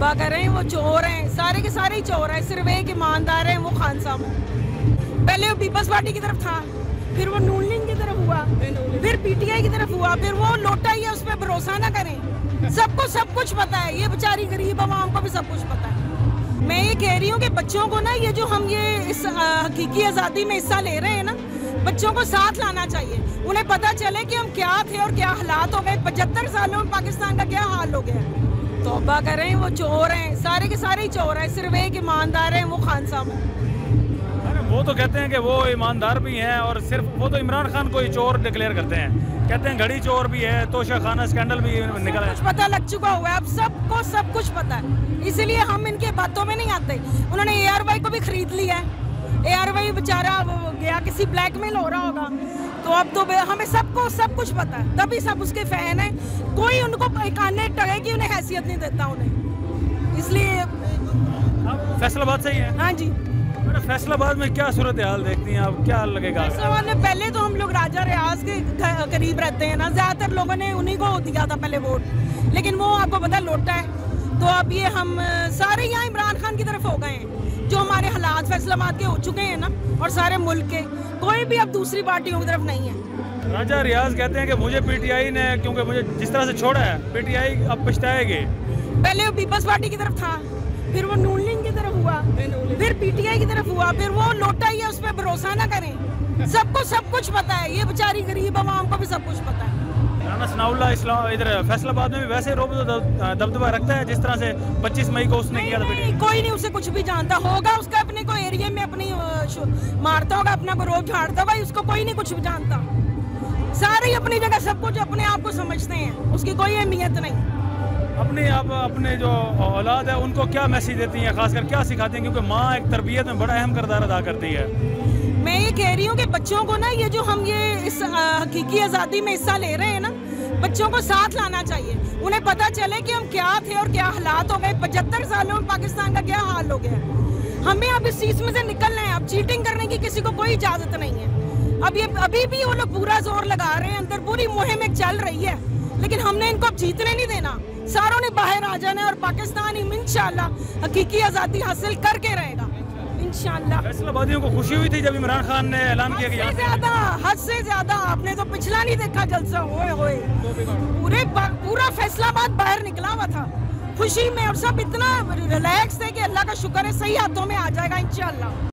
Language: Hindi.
तौबा करें, वो चोर हैं, सारे के सारे ही चोर हैं। सिर्फ एक ईमानदार है, वो खान साहब। पहले वो पीपल्स पार्टी की तरफ था, फिर वो नून लीग की तरफ हुआ, फिर पीटीआई की तरफ हुआ, फिर वो लौटा ही है। उस पर भरोसा ना करें, सबको सब कुछ पता है। ये बेचारी गरीब आवाम को भी सब कुछ पता है। मैं ये कह रही हूँ कि बच्चों को ना, ये जो हम ये इस हकीकी आज़ादी में हिस्सा ले रहे हैं ना, बच्चों को साथ लाना चाहिए। उन्हें पता चले कि हम क्या थे और क्या हालात हो गए। 75 सालों में पाकिस्तान का क्या हाल हो गया। तौबा करें, वो चोर हैं, सारे के सारे ही चोर हैं। सिर्फ एक ईमानदार है, वो खान साहब। वो तो कहते हैं कि वो ईमानदार भी हैं, और सिर्फ वो तो इमरान खान को ही चोर डिक्लेयर करते हैं। कहते हैं घड़ी चोर भी है, तोशा खाना स्कैंडल भी निकला है। कुछ पता लग चुका हुआ है, अब सबको सब कुछ पता है, इसलिए हम इनके बातों में नहीं आते। उन्होंने ARY को भी खरीद लिया है। ARY बेचारा गया, किसी ब्लैकमेल हो रहा होगा, तो अब तो हमें सबको सब कुछ पता है, तभी सब उसके फैन है। कोई उनको काने टगे की उन्हें हैसियत नहीं देता उन्हें, इसलिए। फैसलाबाद से ही है? हाँ जी। फैसलाबाद में क्या सूरत हाल देखती हैं आप, क्या लगेगा? फैसलाबाद में पहले तो हम लोग राजा रियाज के करीब रहते हैं ना, ज्यादातर लोगों ने उन्हीं को दिया था पहले वोट, लेकिन वो आपको पता लौटा है। तो अब ये हम सारे यहाँ इमरान खान की तरफ हो गए हैं। जो हमारे हालात फैसलाबाद के हो चुके हैं ना, और सारे मुल्क के, कोई भी अब दूसरी पार्टियों की तरफ नहीं है। राजा रियाज कहते हैं कि मुझे PTI ने, क्योंकि मुझे जिस तरह से छोड़ा है, PTI अब पछताएगी। पहले वो पीपल्स पार्टी की तरफ था, फिर वो नून लीग की तरफ हुआ, फिर पीटीआई की तरफ हुआ, फिर वो लौटा ही है। उस पर भरोसा ना करें, सबको सब कुछ पता है। ये बेचारी गरीब आवाम को भी सब कुछ पता है। राना सनाउल्लाह इस्लाम इधर फैसलाबाद में भी वैसे रोब दबदबा रखता है जिस तरह से 25 मई को उसने किया था। कोई नहीं उसे कुछ भी जानता होगा, उसका अपने को एरिया में अपनी मारता होगा, अपना को रोब झाड़ता, भाई उसको कोई नहीं कुछ भी जानता। सारे अपनी जगह सब कुछ अपने आप को समझते हैं, उसकी कोई अहमियत नहीं। अपने जो औलाद है उनको क्या मैसेज देती हैं, खासकर क्या सिखाती हैं, क्योंकि माँ एक तरबियत में बड़ा अहम किरदार अदा करती है। मैं ये कह रही हूँ कि बच्चों को ना, ये जो हम ये इस हकीकी आज़ादी में हिस्सा ले रहे हैं ना, बच्चों को साथ लाना चाहिए। उन्हें पता चले कि हम क्या थे और क्या हालात हो गए। 75 सालों में पाकिस्तान का क्या हाल हो गया। हमें अब इस चीज़ में से निकलना है। अब चीटिंग करने की किसी को कोई इजाज़त नहीं है। अब ये अभी भी वो लोग पूरा जोर लगा रहे हैं, अंदर पूरी मुहिम एक चल रही है, लेकिन हमने इनको अब जीतने नहीं देना। सारों ने बाहर आ जाना है, और पाकिस्तान इंशाल्लाह हकीकी आज़ादी हासिल करके रहेगा इंशाल्लाह। फैसलाबादियों को खुशी हुई थी जब इमरान खान ने ऐलान किया कि हद से ज्यादा। आपने तो पिछला नहीं देखा जलसा, होए पूरा फैसलाबाद बाहर निकला हुआ था खुशी में, और सब इतना रिलैक्स थे कि अल्लाह का शुक्र है, सही हाथों में आ जाएगा इंशाल्लाह।